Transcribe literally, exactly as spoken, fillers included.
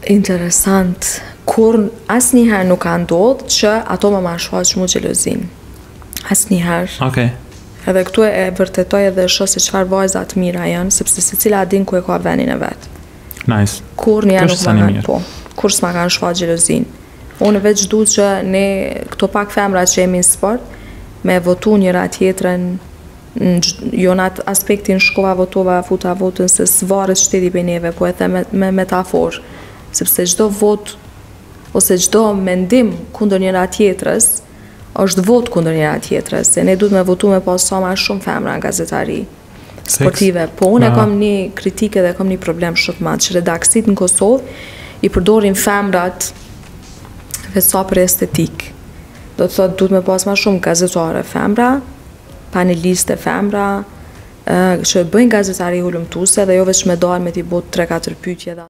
Interesant. Kur asnjëherë nuk ka ndodhur që ato më marrë shfaq mu xhelozin. Asnjëherë. Okej. Edhe këtu e vërtetoj edhe shoh se çfarë vajza të mira janë, sepse secila din ku e ka vendin e vet. Nice. Kur një nuk sa më një kanë mirë. po. Kur s'ma kanë shfaq xhelozin. Unë veç du që ne këto pak femra që jemi në sport me votu njëra tjetrën në gj- jo në atë aspektin shkova, votova, futa votën se s'varet shteti prej neve, po e them me, me metaforë, sepse çdo vot ose çdo mendim kundër njëra tjetrës është vot kundër njëra tjetrës, se ne duhet me votu me pas sa ma shumë femra në gazetari sportive, po unë e kam një kritike dhe kam një problem shumë të madh që redaksit në Kosovë i përdorin femrat veç sa për estetik. Do të thotë duhet me pas ma shumë gazetare femra, paneliste femra, ë, që bëjnë gazetari hulumtuese dhe jo veç me dalë me t'i bot tre katër pyetje.